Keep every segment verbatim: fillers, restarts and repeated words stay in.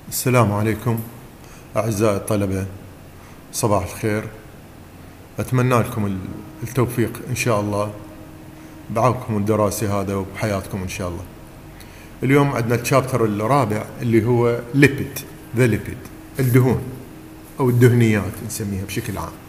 السلام عليكم أعزائي الطلبة، صباح الخير. أتمنى لكم التوفيق إن شاء الله بعمركم الدراسي هذا وبحياتكم إن شاء الله. اليوم عندنا الشابتر الرابع اللي هو ليبيد، ذا ليبيد، الدهون أو الدهنيات نسميها بشكل عام.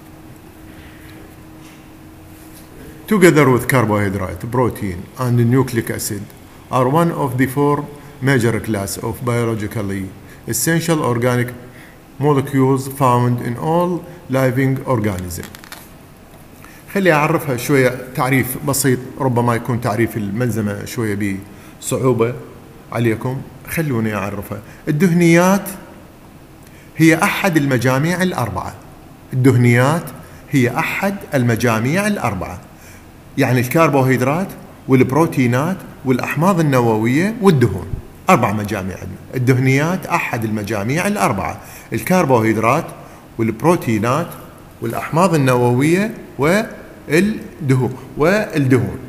Together with carbohydrate, protein and nucleic acid are one of the four major classes of biologically essential organic molecules found in all living organisms. خلي أعرفها شوية تعريف بسيط، ربما يكون تعريف الملزمة شوية بصعوبة عليكم، خلوني أعرفها. الدهنيات هي أحد المجاميع الأربعة. الدهنيات هي أحد المجاميع الأربعة، يعني الكربوهيدرات والبروتينات والأحماض النووية والدهون، أربع مجاميع. الدهنيات أحد المجاميع الأربعة، الكربوهيدرات والبروتينات والأحماض النووية والدهون والدهون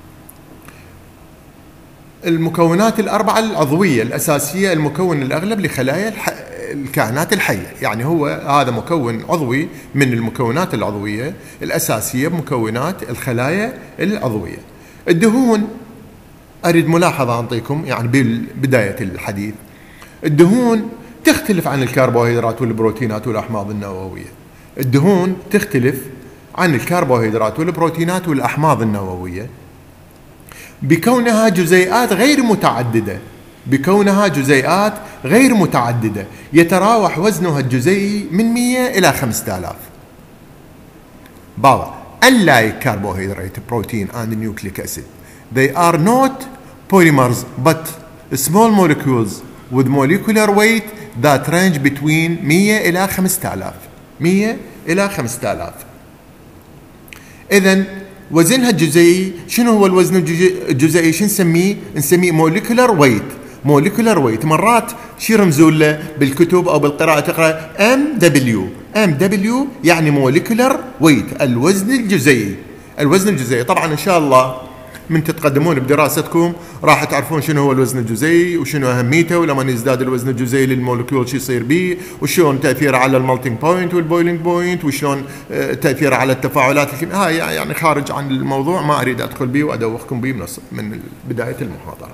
المكونات الأربعة العضوية الأساسية، المكون الأغلب لخلايا الح... الكائنات الحية. يعني هو هذا مكون عضوي من المكونات العضوية الأساسية بمكونات الخلايا العضوية. الدهون أريد ملاحظة أعطيكم يعني ببداية الحديث. الدهون تختلف عن الكربوهيدرات والبروتينات والأحماض النووية. الدهون تختلف عن الكربوهيدرات والبروتينات والأحماض النووية بكونها جزيئات غير متعددة بكونها جزيئات غير متعددة يتراوح وزنها الجزيئي من مئة إلى خمسة آلاف. بابا unlike carbohydrate, protein and nucleic acid, they are not polymers but small molecules with molecular weight that range between مئة إلى خمسة آلاف. مئة إلى خمسة آلاف. إذن وزنها الجزيئي، شنو هو الوزن الجزيئي؟ شو نسميه؟ نسميه molecular weight. molecular weight مرات شي رمزوا له بالكتب أو بالقراءة تقرأ إم دبليو. إم دبليو يعني molecular weight، الوزن الجزيئي. الوزن الجزيئي طبعا إن شاء الله من تتقدمون بدراستكم راح تعرفون شنو هو الوزن الجزيئي وشنو أهميته، ولما يزداد الوزن الجزيئي للمولكيول شو يصير به، وشلون تأثيره على الملتينج بوينت والبويلينج بوينت، وشلون تأثيره على التفاعلات الكيميائية. هاي يعني خارج عن الموضوع، ما أريد أدخل به وأدوخكم به من بداية المحاضرة.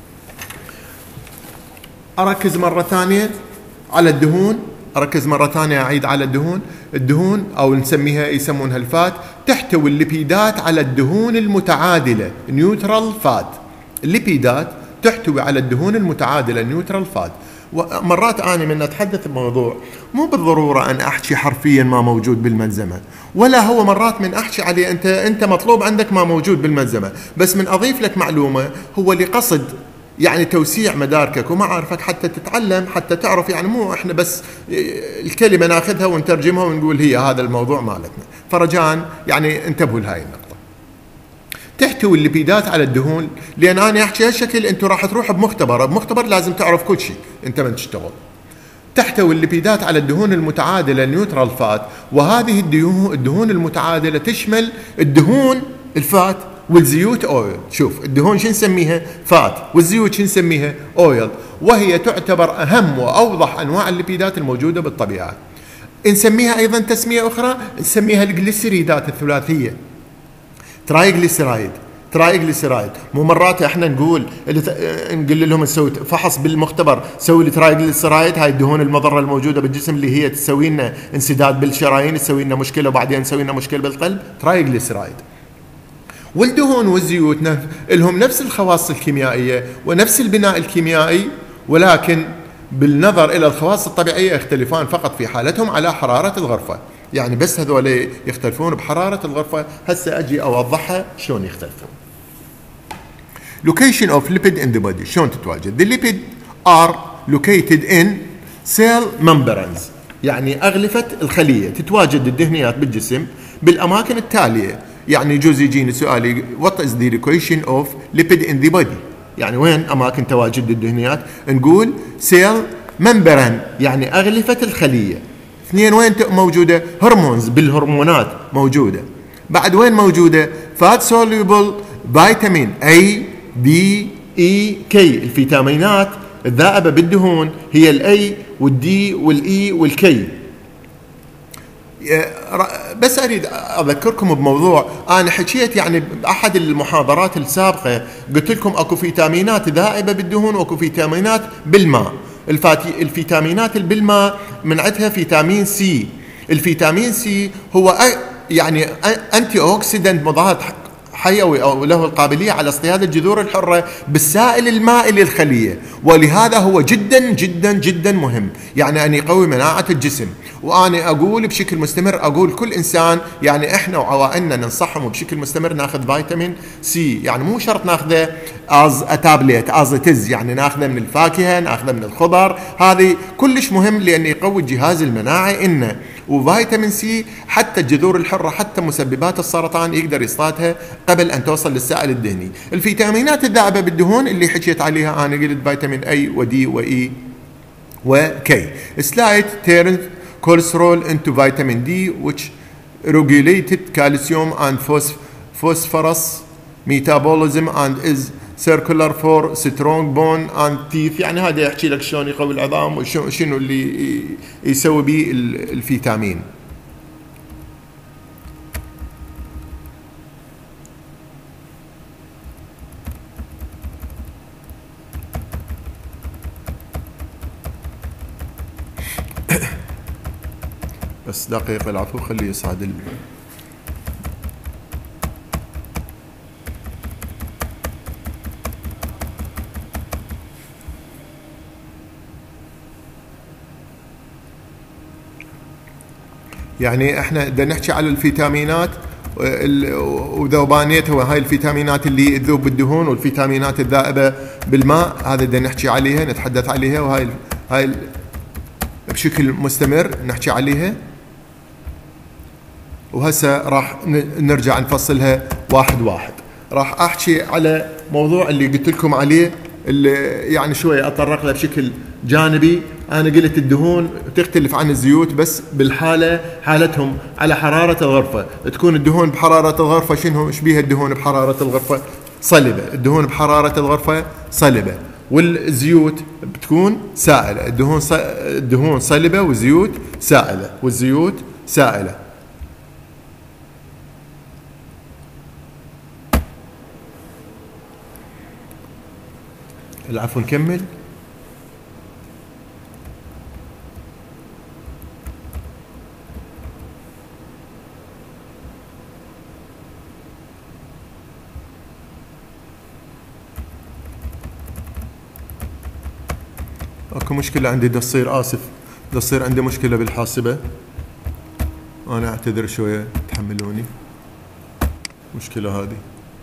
أركز مرة ثانية على الدهون، أركز مرة ثانية أعيد على الدهون. الدهون أو نسميها يسمونها الفات، تحتوي الليبيدات على الدهون المتعادلة نيوترال فات. الليبيدات تحتوي على الدهون المتعادلة نيوترال فات. ومرات أنا من أتحدث بموضوع مو بالضرورة أن أحكي حرفيا ما موجود بالملزمة، ولا هو مرات من أحكي عليه أنت أنت مطلوب عندك ما موجود بالملزمة، بس من أضيف لك معلومة هو لقصد يعني توسيع مداركك ومعارفك حتى تتعلم، حتى تعرف. يعني مو احنا بس الكلمة ناخذها ونترجمها ونقول هي هذا الموضوع مالتنا. فرجاء يعني انتبهوا لهاي النقطة. تحتوي الليبيدات على الدهون، لأن أنا أحكي هالشكل أنتوا راح تروح بمختبر، بمختبر لازم تعرف كل شيء أنت من تشتغل. تحتوي الليبيدات على الدهون المتعادلة نيوترال فات، وهذه الدهون المتعادلة تشمل الدهون الفات والزيوت اويل. شوف الدهون شو نسميها؟ فات، والزيوت شو نسميها؟ اويل، وهي تعتبر اهم واوضح انواع الليبيدات الموجوده بالطبيعه. نسميها ايضا تسميه اخرى، نسميها الجليسيريدات الثلاثيه، ترايجليسيرايد. ترايجليسيرايد مو مرات احنا نقول نقول لهم نسوي فحص بالمختبر، سوي لي ترايجليسيرايد، هاي الدهون المضره الموجوده بالجسم اللي هي تسوي لنا انسداد بالشرايين، تسوي لنا مشكله وبعدين تسوي لنا مشكله بالقلب. ترايجليسيرايد. والدهون والزيوت لهم نفس الخواص الكيميائية ونفس البناء الكيميائي، ولكن بالنظر إلى الخواص الطبيعية يختلفان فقط في حالتهم على حرارة الغرفة. يعني بس هذول يختلفون بحرارة الغرفة. هسه أجي أوضحها شلون يختلفون. Location of lipid in the body، شلون تتواجد؟ The lipid are located in cell membranes، يعني أغلفة الخلية. تتواجد الدهنيات بالجسم بالأماكن التالية. يعني يجوز يجيني سؤالي what is the location of lipid in the body، يعني وين أماكن تواجد الدهنيات؟ نقول cell membrane يعني أغلفة الخلية. اثنين وين موجودة؟ هرمونز، بالهرمونات موجودة. بعد وين موجودة؟ fat soluble vitamin A D E K، الفيتامينات الذائبة بالدهون هي الاي والدي والاي والكي. بس اريد اذكركم بموضوع انا حكيت يعني باحد المحاضرات السابقه، قلت لكم اكو فيتامينات ذائبه بالدهون واكو فيتامينات بالماء. الفيتامينات اللي بالماء من عندها فيتامين سي. الفيتامين سي هو يعني انتي اوكسيدنت، مضاد حيوي او له القابليه على اصطياد الجذور الحره بالسائل المائي للخليه، ولهذا هو جدا جدا جدا مهم، يعني ان يقوي مناعه الجسم. وانا اقول بشكل مستمر، اقول كل انسان يعني احنا وعوائلنا ننصحهم بشكل مستمر ناخذ فيتامين سي، يعني مو شرط ناخذه از تابلت از تز، يعني ناخذه من الفاكهه، ناخذه من الخضر، هذه كلش مهم لانه يقوي الجهاز المناعي إنه. وفيتامين سي حتى الجذور الحره، حتى مسببات السرطان يقدر يصطادها قبل ان توصل للسائل الدهني. الفيتامينات الذائبه بالدهون اللي حكيت عليها انا قلت فيتامين اي ودي واي وكي. سلايد تيرن cholesterol into vitamin D which regulated calcium and phosphorus metabolism and is circular for strong bone and teeth. يعني هذا يحكي لك شلون يقوي العظام وشنو اللي يسوي به الفيتامين. بس دقيقة العفو، خليه يصعد ال... يعني احنا بدنا نحكي على الفيتامينات وذوبانيتها، وهاي الفيتامينات اللي تذوب بالدهون والفيتامينات الذائبة بالماء، هذا بدنا نحكي عليها نتحدث عليها، وهاي هاي بشكل مستمر نحكي عليها. وهسه راح نرجع نفصلها واحد واحد. راح احكي على موضوع اللي قلت لكم عليه، اللي يعني شويه اتطرق له بشكل جانبي. انا قلت الدهون تختلف عن الزيوت بس بالحاله حالتهم على حراره الغرفه. تكون الدهون بحراره الغرفه شنو ايش بيها الدهون بحراره الغرفه؟ صلبه. الدهون بحراره الغرفه صلبه، والزيوت بتكون سائله. الدهون الدهون صلبه والزيوت سائله، والزيوت سائله. العفو نكمل. اكو مشكلة عندي دا تصير، اسف دا تصير عندي مشكلة بالحاسبة، انا اعتذر شوية تحملوني مشكلة هذه.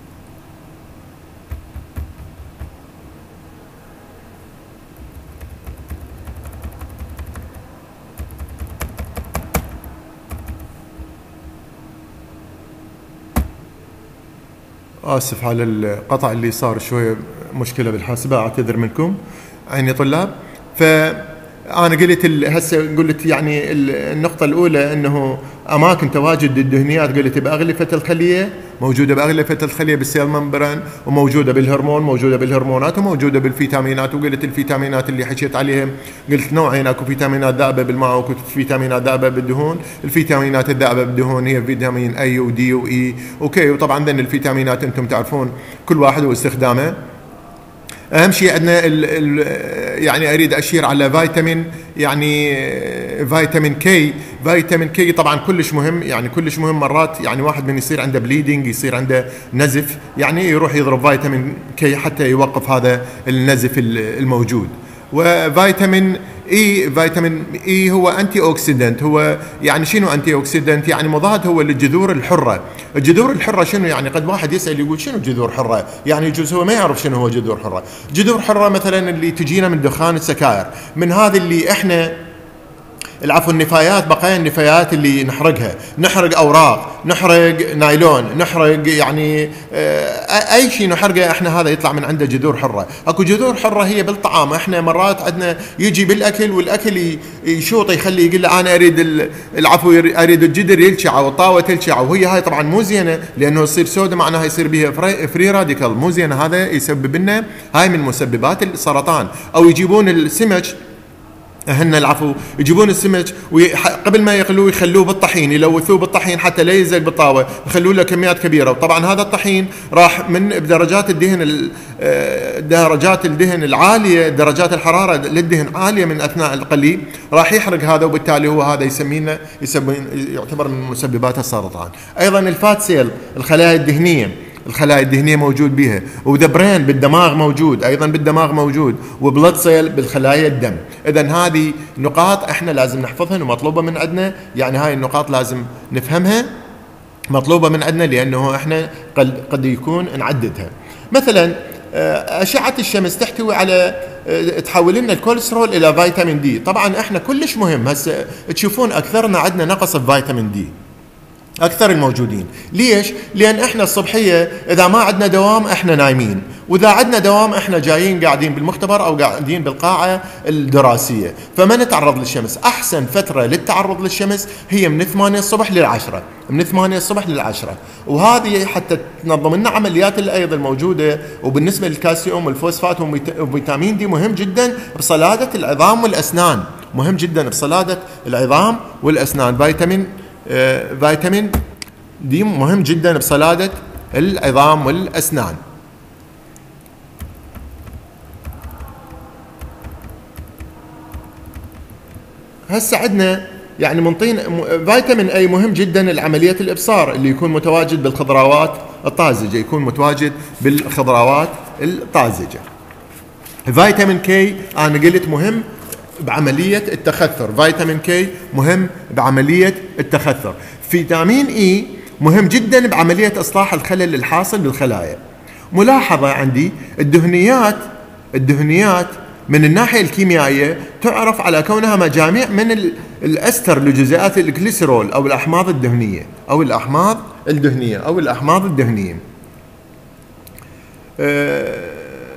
آسف على القطع اللي صار، شوية مشكلة بالحاسبة، أعتذر منكم عيني طلاب. فأنا قلت هسه قلت يعني النقطة الأولى أنه أماكن تواجد الدهنيات، قلت بأغلفة الخلية، موجودة بأغلفة الخلية بالسيل ممبران، وموجودة بالهرمون، موجودة بالهرمونات، وموجودة بالفيتامينات. وقلت الفيتامينات اللي حكيت عليها قلت نوعين، اكو فيتامينات ذائبة بالماء واكو فيتامينات ذائبة بالدهون. الفيتامينات الذائبة بالدهون هي فيتامين اي ودي واي اوكي. وطبعا ذن الفيتامينات انتم تعرفون كل واحد واستخدامه. اهم شيء عندنا ال ال يعني اريد اشير على فيتامين، يعني فيتامين كي. فيتامين كي طبعا كلش مهم، يعني كلش مهم. مرات يعني واحد من يصير عنده بليدنج، يصير عنده نزف، يعني يروح يضرب فيتامين كي حتى يوقف هذا النزف الموجود. وفيتامين اي، فيتامين اي هو انتي اوكسيدنت. هو يعني شنو انتي اوكسيدنت؟ يعني مضاد هو للجذور الحره. الجذور الحره شنو يعني؟ قد واحد يسال يقول شنو جذور حره؟ يعني يجوز هو ما يعرف شنو هو جذور حره. جذور حره مثلا اللي تجينا من دخان السكاير، من هذه اللي احنا العفو النفايات، بقايا النفايات اللي نحرقها، نحرق اوراق، نحرق نايلون، نحرق يعني اي شيء نحرقه احنا هذا يطلع من عنده جذور حره. اكو جذور حره هي بالطعام، احنا مرات عندنا يجي بالاكل والاكل يشوط يخلي يقول له انا اريد العفو اريد الجدر يلشع او الطاوه تلشع، وهي هاي طبعا مو زينه لانه يصير سودا معناها يصير بها فري راديكال مو زينه، هذا يسبب لنا هاي من مسببات السرطان. او يجيبون السمك هن العفو يجيبون السمك وقبل ما يغلوه يخلوه بالطحين، يلوثوه بالطحين حتى لا يلزق بالطاوه، يخلوا له كميات كبيره، وطبعا هذا الطحين راح من بدرجات الدهن درجات الدهن العاليه، درجات الحراره للدهن عاليه من اثناء القلي، راح يحرق هذا، وبالتالي هو هذا يسمينا يعتبر من مسببات السرطان. ايضا الفات سيل، الخلايا الدهنيه، الخلايا الدهنيه موجود بها، وذا برين بالدماغ موجود، ايضا بالدماغ موجود، وبلد سيل بالخلايا الدم. اذا هذه نقاط احنا لازم نحفظها ومطلوبه من عندنا، يعني هاي النقاط لازم نفهمها، مطلوبه من عندنا لانه احنا قد قد يكون نعددها. مثلا اشعه الشمس تحتوي على تحول لنا الكوليسترول الى فيتامين دي، طبعا احنا كلش مهم هسه تشوفون اكثرنا عندنا نقص الفيتامين دي، أكثر الموجودين. ليش؟ لأن إحنا الصبحية إذا ما عندنا دوام إحنا نايمين، وإذا عندنا دوام إحنا جايين قاعدين بالمختبر أو قاعدين بالقاعة الدراسية، فما نتعرض للشمس. أحسن فترة للتعرض للشمس هي من ثمانية الصبح للعشرة، من ثمانية الصبح للعشرة، وهذه حتى تنظم لنا عمليات الأيض الموجودة. وبالنسبة للكالسيوم والفوسفات وفيتامين دي مهم جدا بصلادة العظام والأسنان، مهم جدا بصلادة العظام والأسنان. فيتامين آه فيتامين دي مهم جدا بصلادة العظام والأسنان. هسه عندنا يعني منطين فيتامين اي مهم جدا لعملية الإبصار، اللي يكون متواجد بالخضروات الطازجة، يكون متواجد بالخضروات الطازجة. فيتامين كي أنا قلت مهم بعملية التخثر، فيتامين كي مهم بعملية التخثر. فيتامين اي مهم جدا بعملية إصلاح الخلل الحاصل بالخلايا. ملاحظة عندي الدهنيات، الدهنيات من الناحية الكيميائية تعرف على كونها مجاميع من الأستر لجزيئات الجليسرول أو الأحماض الدهنية أو الأحماض الدهنية أو الأحماض الدهنية. أه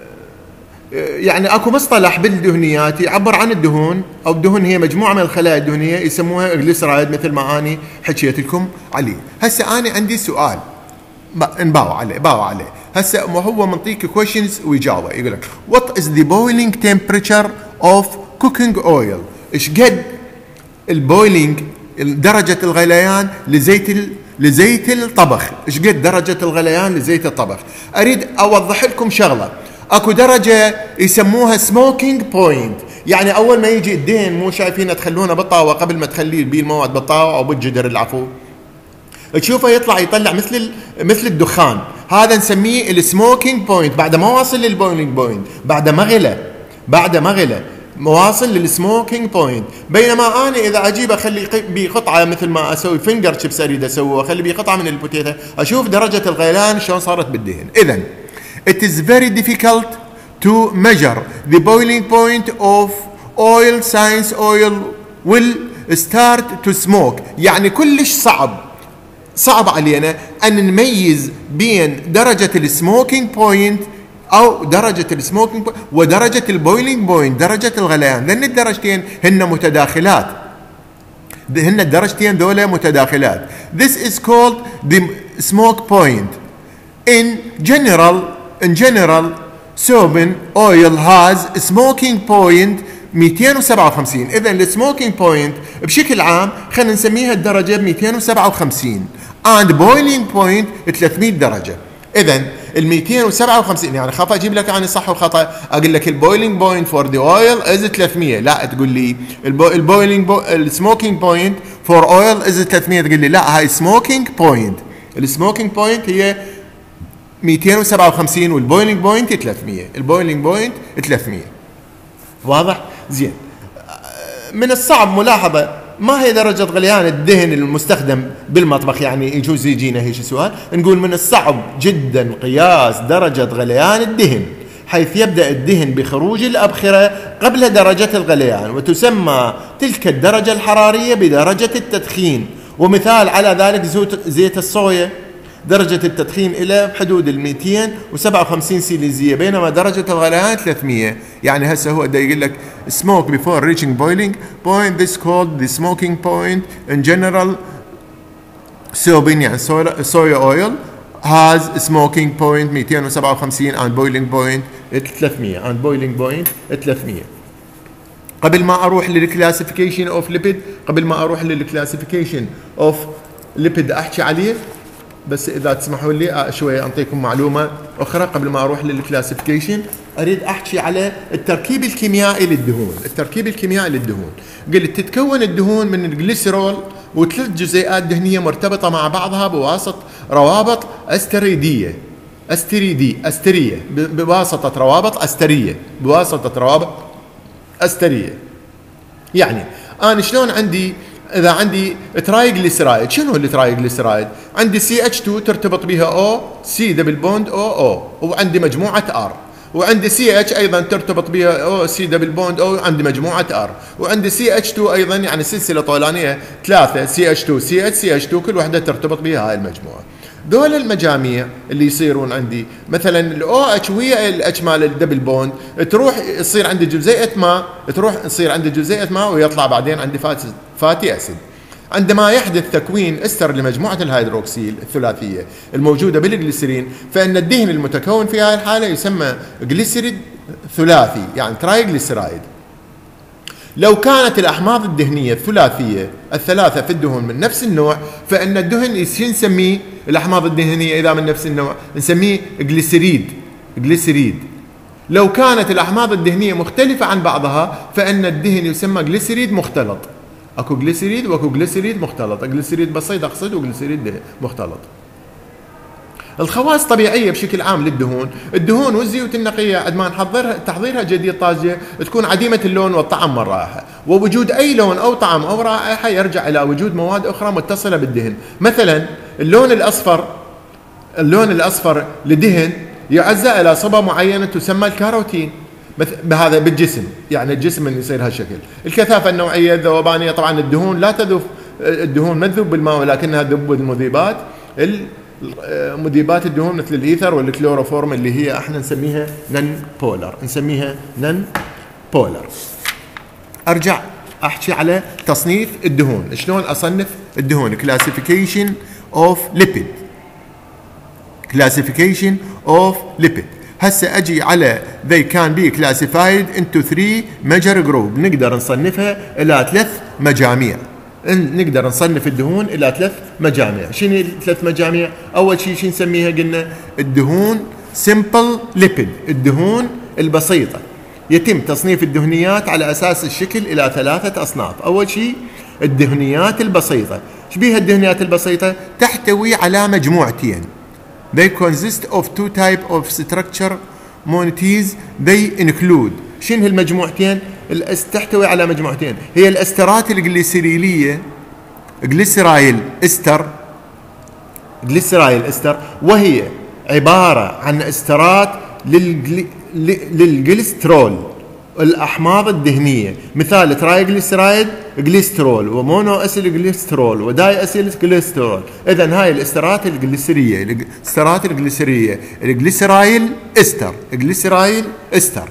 يعني اكو مصطلح بالدهنيات يعبر عن الدهون، او الدهن هي مجموعه من الخلايا الدهنيه يسموها جليسرايد، مثل ما اني حكيت لكم عليه. هسه انا عندي سؤال نباوع عليه باوع عليه هسه هو منطيك كويشنز ويجاوب، يقول لك وات از ذا بويلينج تمبريتشر اوف كوكينج اويل، ايش قد البويلينج درجه الغليان لزيت لزيت الطبخ، ايش قد درجه الغليان لزيت الطبخ. اريد اوضح لكم شغله، اكو درجه يسموها سموكينج بوينت، يعني اول ما يجي الدهن مو شايفينه تخلونه بالطاوه قبل ما تخليه بيه المواد بالطاوه او بالجدر العفو، تشوفه يطلع يطلع مثل مثل الدخان، هذا نسميه السموكينج بوينت، بعد ما واصل للبويلينج بوينت، بعد ما غلى بعد ما غلى مواصل للسموكينج بوينت. بينما انا اذا اجيب اخلي بقطعه مثل ما اسوي فينجر شيبس اريد اسوي اخلي بقطعه من البوتيتا، اشوف درجه الغليان شلون صارت بالدهن. اذا it is very difficult to measure the boiling point of oil since oil will start to smoke، يعني كلش صعب صعب علينا أن نميز بين درجة السموكينج بوينت أو درجة السموكينج بوينت ودرجة البويلينج بوينت، درجة الغليان، لأن الدرجتين هن متداخلات، هن الدرجتين ذولا متداخلات. This is called the smoke point. In general In general, soaping oil has a smoking point مئتين وسبعة وخمسين. إذا السموكينج بوينت بشكل عام خلينا نسميها الدرجة مئتين وسبعة وخمسين and boiling point ثلاثمئة درجة. إذا ال مئتين وسبعة وخمسين يعني خاف أجيب لك عن صح وخطأ أقول لك البويلينج بوينت فور ذا أويل إز ثلاثمئة، لا تقول لي البويلينج السموكينج بوينت فور أويل إز ثلاثمئة، تقول لي لا هاي سموكينج بوينت، السموكينج بوينت هي مئتين وسبعة وخمسين والبويلينج بوينت ثلاثمئة، البويلينج بوينت ثلاثمئة. واضح؟ زين. من الصعب ملاحظة ما هي درجة غليان الدهن المستخدم بالمطبخ، يعني يجوز يجينا هيك سؤال، نقول من الصعب جدا قياس درجة غليان الدهن، حيث يبدأ الدهن بخروج الأبخرة قبل درجة الغليان، وتسمى تلك الدرجة الحرارية بدرجة التدخين. ومثال على ذلك زيت الصويا، درجة التدخين إلى بحدود ال مئتين وسبعة وخمسين سيليزية، بينما درجة الغليان ثلاثمئة. يعني هسه هو دا يقول لك smoke before reaching boiling point, this called the smoking point in general. soybean يعني soya oil has smoking point مئتين وسبعة وخمسين and boiling point ثلاثمئة and boiling point ثلاثمئة. قبل ما اروح للكلاسيفيكيشن اوف ليبيد قبل ما اروح للكلاسيفيكيشن اوف ليبيد احكي عليه، بس اذا تسمحوا لي شوي انطيكم معلومه اخرى قبل ما اروح للكلاسيفيكيشن. اريد احكي على التركيب الكيميائي للدهون. التركيب الكيميائي للدهون، قلت تتكون الدهون من الجليسرول وثلاث جزيئات دهنيه مرتبطه مع بعضها بواسطه روابط استريديه استريدي استريه بواسطه روابط استريه بواسطه روابط استريه. يعني انا شلون عندي اذا عندي ترايجليسرايد، شنو الترايجليسرايد؟ عندي سي اتش اثنين ترتبط بها او سي دبل بوند او او، وعندي مجموعه ار، وعندي سي اتش ايضا ترتبط بها او سي دبل بوند او، عندي مجموعه ار، وعندي سي اتش اثنين ايضا يعني سلسله طولانيه ثلاثه سي اتش اثنين سي اتش سي اتش اثنين كل وحده ترتبط بها هاي المجموعه. دول المجاميع اللي يصيرون عندي مثلا الاو اتش ويا الاتش مال الدبل بوند تروح يصير عندي جزيئه ماء، تروح تصير عندي جزيئه ماء ويطلع بعدين عندي فاتي اسيد. عندما يحدث تكوين استر لمجموعه الهيدروكسيل الثلاثيه الموجوده بالجليسرين، فان الدهن المتكون في هذه الحاله يسمى جليسريد ثلاثي يعني ترايجليسرايد. لو كانت الأحماض الدهنية الثلاثية الثلاثة في الدهون من نفس النوع، فإن الدهن شو نسميه؟ الأحماض الدهنية إذا من نفس النوع نسميه جليسريد جليسريد. لو كانت الأحماض الدهنية مختلفة عن بعضها، فإن الدهن يسمى جليسريد مختلط. أكو جليسريد وأكو جليسريد مختلط، جليسريد بسيط أقصد وجليسريد مختلط. الخواص طبيعيه بشكل عام للدهون، الدهون والزيوت النقيه عند ما نحضرها تحضيرها جديد طازجه تكون عديمه اللون والطعم والرائحه، ووجود اي لون او طعم او رائحه يرجع الى وجود مواد اخرى متصله بالدهن. مثلا اللون الاصفر اللون الاصفر لدهن يعزى الى صبغه معينه تسمى الكاروتين بهذا بالجسم، يعني الجسم من يصير هالشكل. الكثافه النوعيه الذوبانيه، طبعا الدهون لا تذوب، الدهون ما تذوب بالماء ولكنها تذوب بالمذيبات، مذيبات الدهون مثل الايثر والكلوروفورم اللي هي احنا نسميها نن بولر نسميها نن بولر. ارجع احكي على تصنيف الدهون، شلون اصنف الدهون. كلاسيفيكيشن اوف ليبيد كلاسيفيكيشن اوف ليبيد هسه اجي على they can be classified into three major group. نقدر نصنفها الى ثلاث مجاميع. نقدر نصنف الدهون الى ثلاث مجاميع. شنو الثلاث مجاميع؟ اول شيء شو نسميها؟ قلنا الدهون سمبل ليبيد، الدهون البسيطه. يتم تصنيف الدهنيات على اساس الشكل الى ثلاثه اصناف. اول شيء الدهنيات البسيطه. ايش بيها الدهنيات البسيطه؟ تحتوي على مجموعتين. They consist of two type of structure moieties. They include. شنو هالمجموعتين؟ تحتوي على مجموعتين، هي الاسترات الجليسريليه جليسرايل استر جليسرايل استر وهي عباره عن استرات للجلي... للجليسترول الاحماض الدهنيه، مثال ترايجليسرايد جليسترول ومونو اسيل جليسترول وداي اسيل جليسترول. اذا هاي الاسترات الجليسريه الاسترات الجليسريه الجليسرايل استر جليسرايل استر.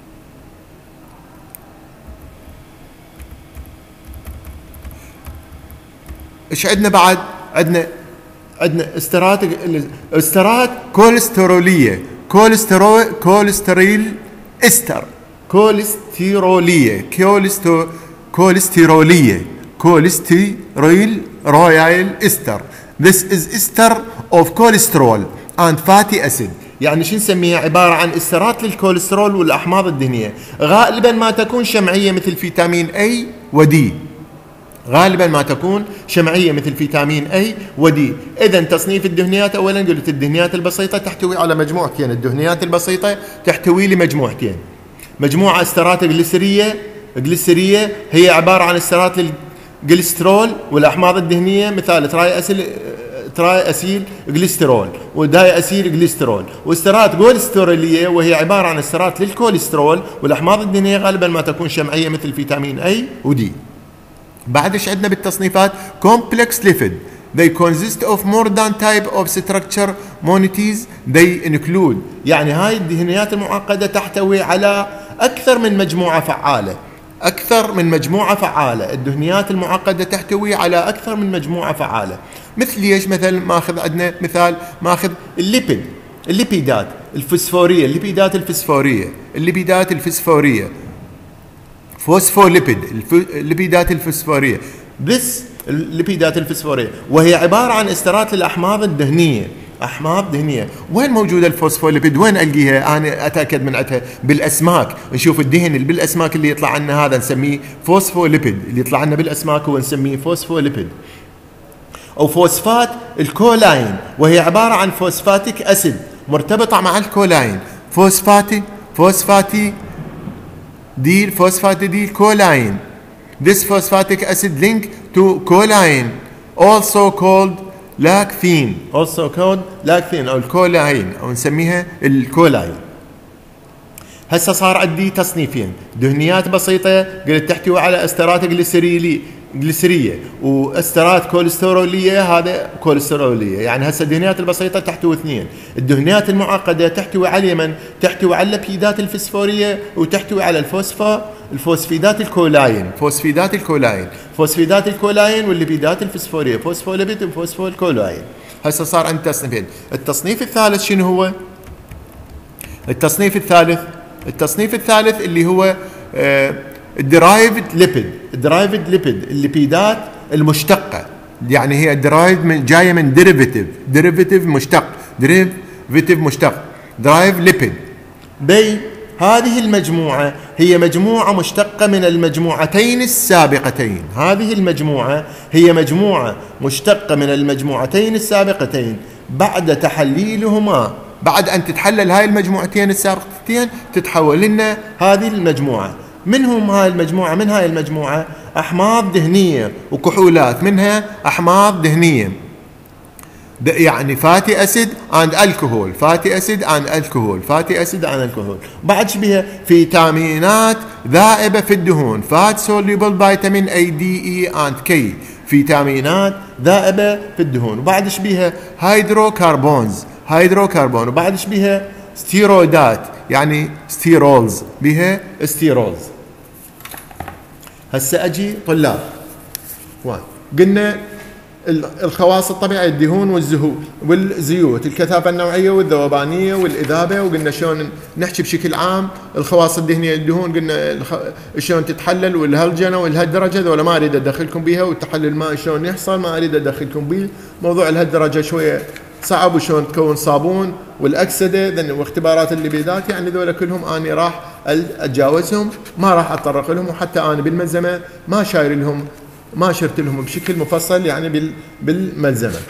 ايش عندنا بعد؟ عندنا عندنا استرات استرات كوليستروليه كوليسترول كوليسترول استر كوليستروليه كوليستو كوليستروليه كوليسترول رويال استر. This is ester of cholesterol and fatty acid. يعني شو نسميها؟ عباره عن استرات للكوليسترول والاحماض الدهنيه، غالبا ما تكون شمعيه مثل فيتامين A ودي غالبا ما تكون شمعيه مثل فيتامين اي ودي. اذا تصنيف الدهنيات، اولا قلت الدهنيات البسيطه تحتوي على مجموعتين، الدهنيات البسيطه تحتوي لمجموعتين. مجموعه استرات جليسريه جليسريه هي عباره عن استرات الجليسترول والاحماض الدهنيه، مثال تراي اسيل تراي اسيل جليسترول وداي اسيل جليسترول، واسترات كوليستروليه وهي عباره عن استرات للكوليسترول، والاحماض الدهنيه غالبا ما تكون شمعيه مثل فيتامين اي ودي. بعد ايش عندنا بالتصنيفات؟ complex lipid. They consist of more than type of structure moieties. They include، يعني هاي الدهنيات المعقدة تحتوي على أكثر من مجموعة فعالة. أكثر من مجموعة فعالة، الدهنيات المعقدة تحتوي على أكثر من مجموعة فعالة. مثل ليش؟ مثل ماخذ عندنا مثال، ماخذ الليبيد، الليبيدات الفسفورية، الليبيدات الفسفورية، الليبيدات الفسفورية فوسفوليبيد، الليبيدات الفسفورية. بس الليبيدات الفسفورية وهي عبارة عن استرات للأحماض الدهنية، أحماض دهنية. وين موجودة الفوسفوليبيد؟ وين ألقيها؟ أنا أتأكد من عندها بالأسماك، نشوف الدهن اللي بالأسماك اللي يطلع عنا هذا نسميه فوسفوليبيد، اللي يطلع عنا بالأسماك هو نسميه فوسفوليبيد. أو فوسفات الكولاين، وهي عبارة عن فوسفاتيك أسيد مرتبطة مع الكولاين. فوسفاتي فوسفاتي دي الفوسفات دي الكولاين. This phosphatic acid link to choline also called لاكثين، also called لاكثين أو الكولاين أو نسميها الكولاين. هسه صار عندي تصنيفين، دهنيات بسيطة قلت تحتوي على استرات جليسريلي جليسرية واسترات كوليسترولية، هذا كوليسترولية. يعني هسه الدهنيات البسيطة تحتوي اثنين، الدهنيات المعقدة تحتوي على من؟ تحتوي على الليبيدات الفسفورية وتحتوي على الفوسفا الفوسفيدات الكولاين، فوسفيدات الكولاين، فوسفيدات الكولاين والليبيدات الفسفورية، فوسفوليبيد وفوسفولكولاين. هسه صار عندي تصنيفين. التصنيف الثالث شنو هو؟ التصنيف الثالث التصنيف الثالث اللي هو الدرايفد ليبيد، الدرايفد ليبيد، الليبيدات المشتقة، يعني هي درايف من جاية من ديريفيتيف، ديريفيتيف مشتق، ديريفيتيف مشتق، درايف ليبيد. بي هذه المجموعة هي مجموعة مشتقة من المجموعتين السابقتين، هذه المجموعة هي مجموعة مشتقة من المجموعتين السابقتين بعد تحليلهما، بعد أن تتحلل هاي المجموعتين السابقتين تتحول لنا هذه المجموعة. منهم هاي المجموعة؟ من هاي المجموعة أحماض دهنية وكحولات، منها أحماض دهنية يعني فاتي أسيد أند الكحول، فاتي أسيد أند الكحول، فاتي أسيد أند الكحول. بعد شبيها فيتامينات ذائبة في الدهون، فات سوليبل فيتامين اي دي اي اند كي، فيتامينات ذائبة في الدهون. وبعد شبيها هيدروكربونز، هيدروكربون. وبعد شبيها ستيرويدات يعني ستيرولز، بها ستيرولز. هسه اجي طلاب وان قلنا الخواص الطبيعيه، الدهون والزهو والزيوت، الكثافه النوعيه والذوبانيه والاذابه، وقلنا شلون نحكي بشكل عام الخواص الدهنيه. الدهون قلنا شلون تتحلل والهلجنه والهالدرجه، ذولا ما اريد ادخلكم بيها، والتحلل ما شلون يحصل ما اريد ادخلكم بيه. موضوع الهالدرجه شويه صعب، وشلون تكون صابون والاكسده واختبارات الليبيدات، يعني ذولا كلهم اني راح اتجاوزهم، ما راح اتطرق لهم، وحتى انا بالملزمه ما شاير لهم، ما شرت لهم بشكل مفصل يعني بالملزمه.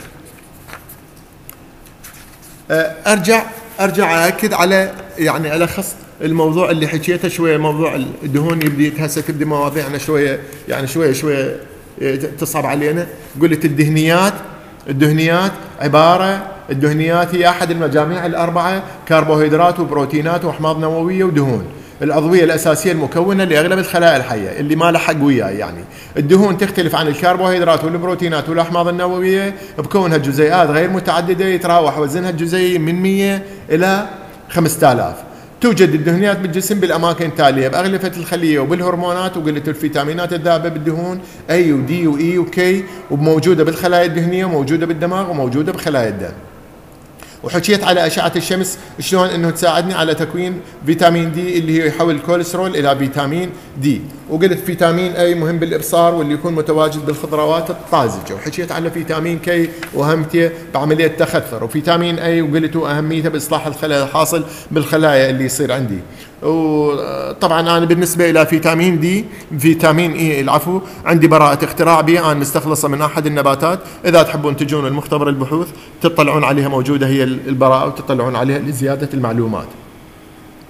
ارجع ارجع ااكد على يعني الخص الموضوع اللي حكيته شويه، موضوع الدهون يبدي هسه تبدي مواضيعنا شويه يعني شويه شويه تصعب علينا. قلت الدهنيات، الدهنيات عباره الدهنيات هي احد المجاميع الاربعه، كربوهيدرات وبروتينات واحماض نوويه ودهون، الأضوية الأساسية المكونة لأغلب الخلايا الحية اللي ما لحق وياي. يعني الدهون تختلف عن الكربوهيدرات والبروتينات والأحماض النووية بكونها جزيئات غير متعددة، يتراوح وزنها الجزيئي من مئة إلى خمسة آلاف. توجد الدهنيات بالجسم بالأماكن التالية: بأغلفة الخلية وبالهرمونات، وقلت الفيتامينات الذابة بالدهون أي ودي وإي وكي، وموجودة بالخلايا الدهنية وموجودة بالدماغ وموجودة بخلايا الدم. وحكيت على أشعة الشمس شلون انه تساعدني على تكوين فيتامين دي اللي هي يحول الكوليسترول الى فيتامين دي. وقلت فيتامين اي مهم بالابصار واللي يكون متواجد بالخضروات الطازجه. وحكيت على فيتامين كي واهميته بعمليه التخثر. وفيتامين اي وقلت اهميته باصلاح الخلايا الحاصل بالخلايا اللي يصير عندي. وطبعا انا بالنسبه الى فيتامين دي فيتامين اي العفو عندي براءه اختراع بي، انا مستخلصه من احد النباتات. اذا تحبون تجون المختبر البحوث تطلعون عليها، موجوده هي البراءه وتطلعون عليها لزياده المعلومات.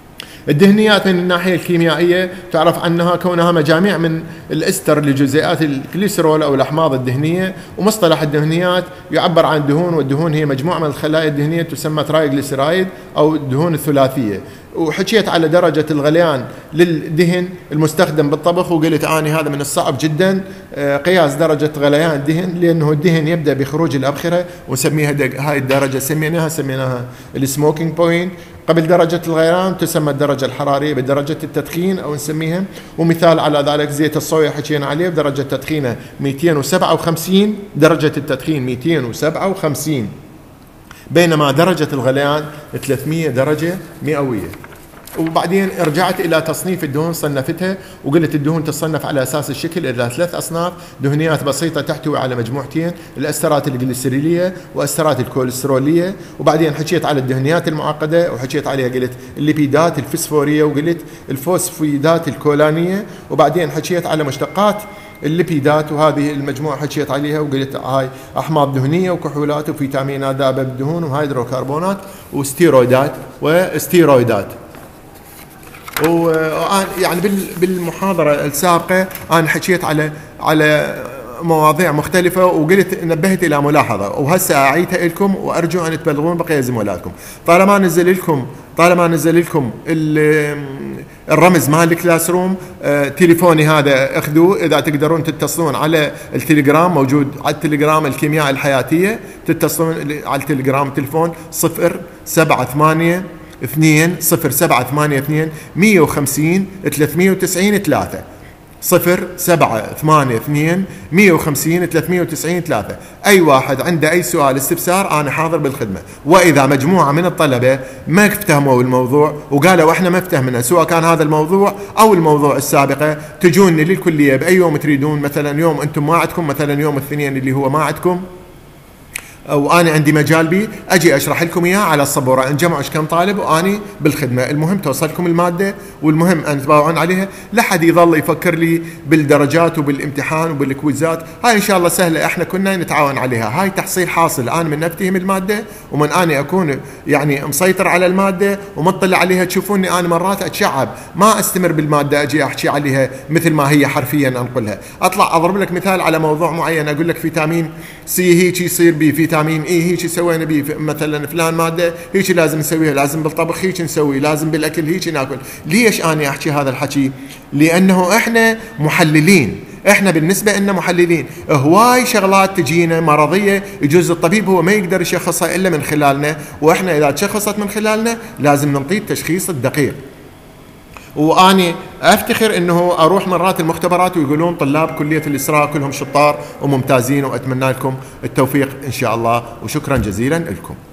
الدهنيات من الناحية الكيميائية تعرف عنها كونها مجاميع من الإستر لجزيئات الكليسرول أو الأحماض الدهنية، ومصطلح الدهنيات يعبر عن الدهون، والدهون هي مجموعة من الخلايا الدهنية تسمى ترايغليسيرايد أو الدهون الثلاثية. وحكيت على درجة الغليان للدهن المستخدم بالطبخ، وقلت أني هذا من الصعب جدا قياس درجة غليان الدهن، لأنه الدهن يبدأ بخروج الأبخرة ونسميها هاي الدرجة سميناها سميناها السموكينج بوينت. قبل درجة الغليان تسمى الدرجة الحرارية بدرجة التدخين أو نسميها، ومثال على ذلك زيت الصويا حكينا عليه بدرجة تدخينه مئتين وسبعة وخمسين، درجة التدخين مئتين وسبعة وخمسين، بينما درجة الغليان ثلاثمئة درجة مئوية. وبعدين رجعت إلى تصنيف الدهون، صنفتها وقلت الدهون تصنف على أساس الشكل إلى ثلاث أصناف: دهنيات بسيطة تحتوي على مجموعتين، الأسترات الجليسريلية وأسترات الكوليسترولية. وبعدين حكيت على الدهنيات المعقدة وحكيت عليها قلت الليبيدات الفسفورية وقلت الفوسفيدات الكولانية. وبعدين حكيت على مشتقات الليبيدات، وهذه المجموعة حكيت عليها وقلت هاي أحماض دهنية وكحولات وفيتامينات ذابة بالدهون وهيدروكربونات وستيرويدات وستيرويدات. وأنا يعني بالمحاضرة السابقة أنا حكيت على على مواضيع مختلفة، وقلت نبهت إلى ملاحظة، وهسه أعيدها لكم وأرجو أن تبلغون بقية زملائكم. طالما نزل لكم طالما نزل لكم الرمز مال الكلاس روم، آه تليفوني هذا اخذوه، إذا تقدرون تتصلون على التليجرام، موجود على التليجرام الكيمياء الحياتية، تتصلون على التليجرام تليفون صفر سبعة ثمانية اثنين صفر سبعة ثمانية اثنين مئة وخمسين ثلاثمئة وتسعين ثلاثة، صفر سبعة ثمانية اثنين مئة وخمسين ثلاثمئة وتسعين ثلاثة. أي واحد عنده أي سؤال استفسار أنا حاضر بالخدمة. وإذا مجموعة من الطلبة ما افتهموا الموضوع وقالوا إحنا ما افتهمنا سواء كان هذا الموضوع أو الموضوع السابقة، تجوني للكلية بأي يوم تريدون، مثلا يوم أنتم ما عندكم، مثلا يوم الاثنين اللي هو ما عندكم أو أنا عندي مجال بي، أجي أشرح لكم إياه على الصبورة، نجمع كم طالب وأني بالخدمة. المهم توصلكم المادة، والمهم أن تباوعون عليها، لا حد يظل يفكر لي بالدرجات وبالامتحان وبالكويزات. هاي إن شاء الله سهلة، إحنا كنا نتعاون عليها. هاي تحصيل حاصل، أنا من أفتهم المادة ومن أنا أكون يعني مسيطر على المادة ومطلع عليها. تشوفوني أنا مرات أتشعب، ما أستمر بالمادة، أجي أحكي عليها مثل ما هي حرفيا أنقلها. أطلع أضرب لك مثال على موضوع معين، أقول لك فيتامين سي هيك يصير بي، فيتامين اي هيك سوينا بيه، مثلا فلان ماده هيك لازم نسويها، لازم بالطبخ هيك نسوي، لازم بالاكل هيك ناكل. ليش انا احكي هذا الحكي؟ لانه احنا محللين، احنا بالنسبه لنا محللين. هواي شغلات تجينا مرضيه يجوز الطبيب هو ما يقدر يشخصها الا من خلالنا، واحنا اذا تشخصت من خلالنا لازم نعطيه التشخيص الدقيق. واني افتخر انه اروح مرات المختبرات ويقولون طلاب كليه الاسراء كلهم شطار وممتازين، واتمنى لكم التوفيق ان شاء الله، وشكرا جزيلا لكم.